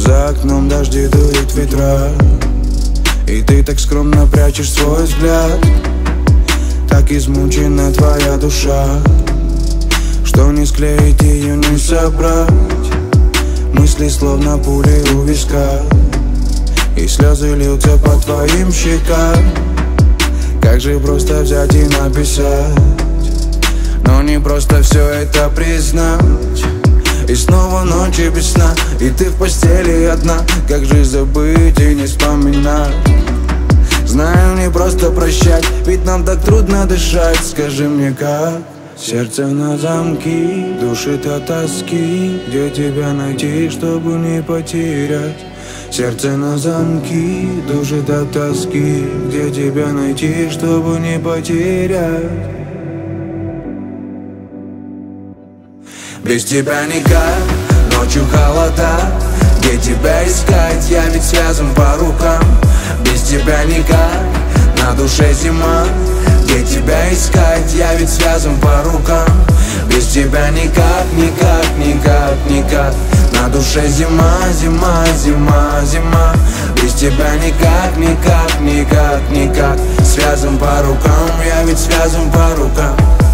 За окном дожди дуют ветра, и ты так скромно прячешь свой взгляд. Так измучена твоя душа, что не склеить ее, не собрать. Мысли словно пули у виска, и слезы льются по твоим щекам. Как же просто взять и написать, но не просто все это признать. И снова ночи без сна, и ты в постели одна. Как же забыть и не вспоминать? Знаю, не просто прощать, ведь нам так трудно дышать. Скажи мне, как? Сердце на замки, душит от тоски. Где тебя найти, чтобы не потерять? Сердце на замки, душит от тоски. Где тебя найти, чтобы не потерять? Без тебя никак, ночью холода. Где тебя искать, я ведь связан по рукам. Без тебя никак, на душе зима. Где тебя искать, я ведь связан по рукам. Без тебя никак, никак, никак, никак. На душе зима, зима, зима, зима. Без тебя никак, никак, никак, никак. Связан по рукам, я ведь связан по рукам.